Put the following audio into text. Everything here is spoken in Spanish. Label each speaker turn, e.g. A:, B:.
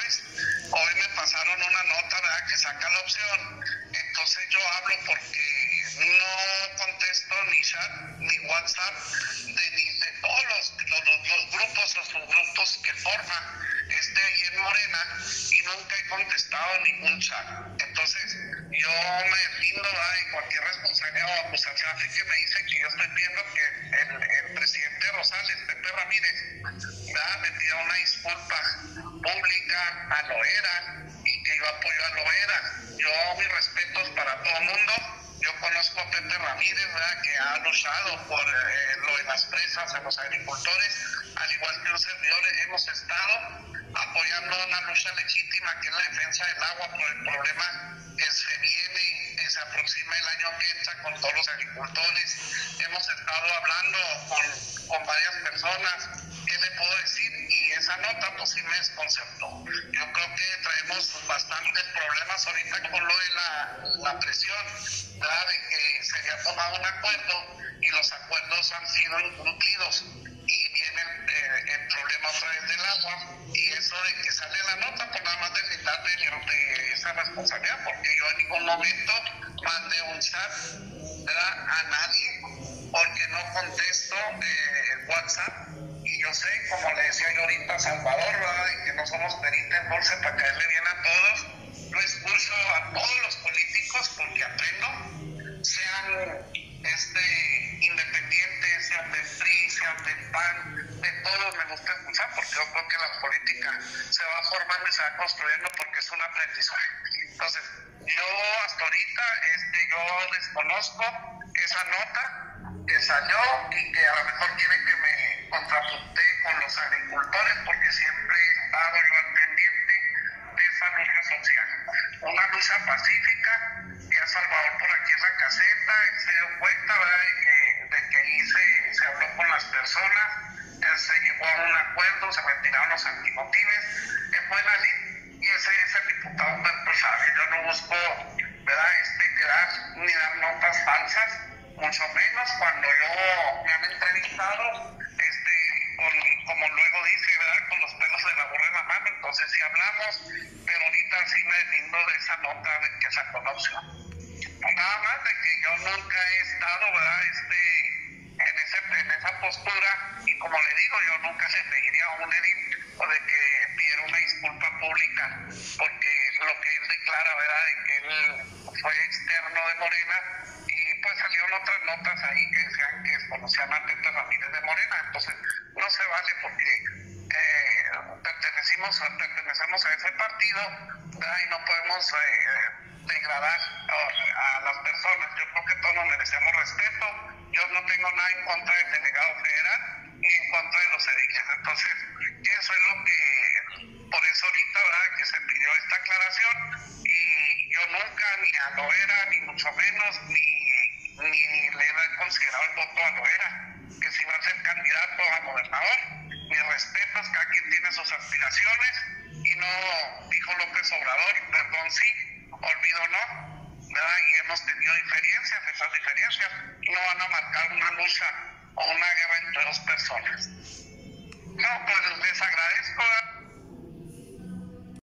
A: Juárez. Hoy me pasaron una nota, ¿verdad?, que saca la opción. Entonces yo hablo porque no contesto ni chat ni WhatsApp ni de todos los grupos o subgrupos que forma ahí en Morena, y nunca he contestado ningún chat. Entonces yo me defiendo, ¿verdad?, de cualquier responsabilidad o acusación que me dice que yo estoy viendo que el presidente Rosales, Pepe Ramírez, ¿verdad?, me pidió una disculpa pública a Loera y que yo apoyo a Loera. Yo, mis respetos para todo el mundo. Yo conozco a Pepe Ramírez, ¿verdad?, que ha luchado por lo de las presas a los agricultores, al igual que un servidor. Hemos estado apoyando una lucha legítima que es la defensa del agua por el problema que se viene, que se aproxima el año que entra con todos los agricultores. Hemos estado hablando con varias personas. ¿Qué le puedo decir? Y esa nota pues sí me desconcertó. Yo creo que traemos bastantes problemas ahorita con lo de la presión, ¿verdad?, de que se había tomado un acuerdo y los acuerdos han sido incumplidos, y viene el problema otra vez del agua, y eso de que sale la nota, pues nada más deslindarme de esa responsabilidad, porque yo en ningún momento mandé un chat, ¿verdad?, a nadie, porque no contesto WhatsApp. Y yo sé, como le decía yo ahorita a Salvador, ¿verdad?, de que no somos peritas en bolsa para caerle bien a todos. Yo escucho a todos los políticos porque aprendo, sean independientes, sean del PRI, sean del PAN, de todos me gusta escuchar, porque yo creo que la política se va formando y se va construyendo porque es un aprendizaje. Entonces, yo hasta ahorita yo desconozco esa nota que salió y que a lo mejor quieren que me contrapunte con los agricultores, porque siempre he estado yo al pendiente de esa lucha social, una lucha pacífica. Ya Salvador por aquí en la caseta se dio cuenta, ¿verdad?, de que ahí se habló con las personas, se llegó a un acuerdo, se retiraron los antimotines, es buena ley, y ese es el diputado Humberto Chávez. Yo no busco, ¿verdad?, quedar ni dar notas falsas, mucho menos cuando me han entrevistado, como luego dice, ¿verdad?, con los pelos de la burra en la mano. Entonces sí hablamos, pero ahorita sí me deslindo de esa nota que sacó la opción. Nada más de que yo nunca he estado, ¿verdad?, en esa postura, y como le digo, yo nunca le pediría a un edil o de que pidiera una disculpa pública, porque lo que él declara, ¿verdad?, de que él fue externo de Morena, y pues salieron otras notas ahí que decían que desconocían a Pepe Ramírez de Morena. Entonces no se vale, porque pertenecemos a ese partido, ¿verdad?, y no podemos degradar a las personas. Yo creo que todos nos merecemos respeto. Yo no tengo nada en contra del delegado federal ni en contra de los ediles. Entonces, eso es lo que, por eso ahorita, ¿verdad?, que se pidió esta aclaración, y yo nunca ni a Loera, ni mucho menos, ni le he considerado el voto a Loera, que si va a ser candidato a gobernador. Mis respetos, cada quien tiene sus aspiraciones, y no dijo López Obrador, y perdón sí, olvido no, ¿verdad?, y hemos tenido diferencias. Esas diferencias no van a marcar una lucha o una guerra entre dos personas. No, pues les agradezco, ¿verdad?,